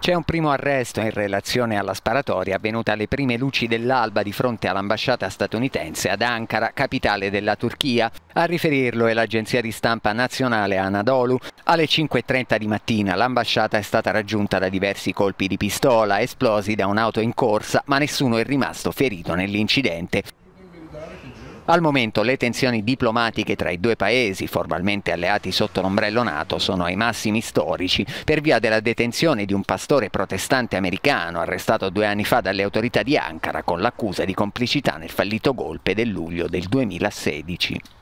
C'è un primo arresto in relazione alla sparatoria avvenuta alle prime luci dell'alba di fronte all'ambasciata statunitense ad Ankara, capitale della Turchia. A riferirlo è l'agenzia di stampa nazionale Anadolu. Alle 5:30 di mattina l'ambasciata è stata raggiunta da diversi colpi di pistola esplosi da un'auto in corsa, ma nessuno è rimasto ferito nell'incidente. Al momento le tensioni diplomatiche tra i due paesi, formalmente alleati sotto l'ombrello NATO, sono ai massimi storici per via della detenzione di un pastore protestante americano arrestato 2 anni fa dalle autorità di Ankara con l'accusa di complicità nel fallito golpe del luglio del 2016.